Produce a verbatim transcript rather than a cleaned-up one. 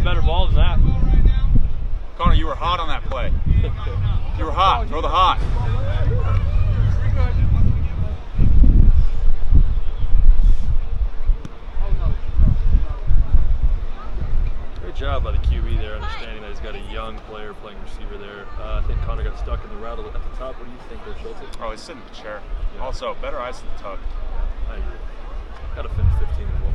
better ball than that. Connor, you were hot on that play. You were hot. Throw the hot. Great job by the Q B there, understanding that he's got a young player playing receiver there. Uh, I think Connor got stuck in the route at the top. What do you think there, Schulte? Oh, he's sitting in the chair. Yeah. Also, better eyes than the tug. Yeah, I agree. Got to finish fifteen and one.